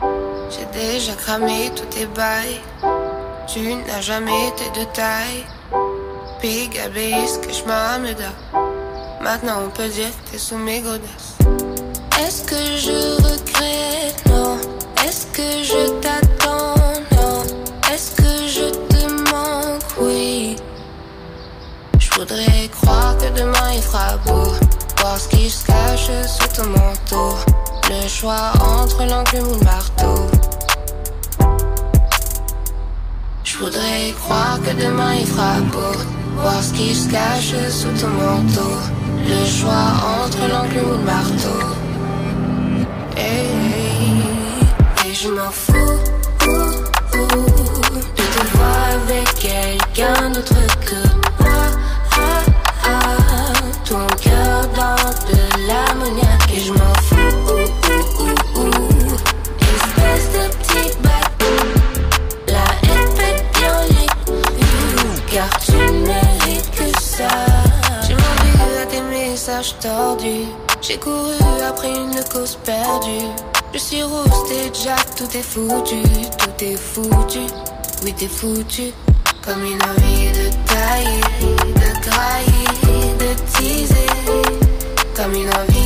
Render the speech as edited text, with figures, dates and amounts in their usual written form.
J'ai déjà cramé tous tes bails. Tu n'as jamais été de taille. Big abéisque, je m'ameda. Maintenant on peut dire que t'es sous mes godasses. Est-ce que je regrette? Non. Est-ce que je t'attends? Non. Est-ce que je te manque? Oui. Je voudrais croire que demain il fera beau. Voir ce qui se cache sous ton manteau. Le choix entre l'enclume ou le marteau. Je voudrais croire que demain il fera beau. Voir ce qui se cache sous ton manteau. Le choix entre l'enclume ou le marteau. Et je m'en fous de te voir avec quelqu'un d'autre que moi. Ton cœur dans de l'ammoniaque. Et je m'en fous. Espèce de petite batte. La haine fait bien les car tu mérites que ça. J'ai menti à tes messages tordus. J'ai couru après une cause perdue. Je suis rousse, t'es Jack, tout est foutu. Tout est foutu, oui t'es foutu. Comme une envie de tailler, de grailler, de teaser. Comme une envie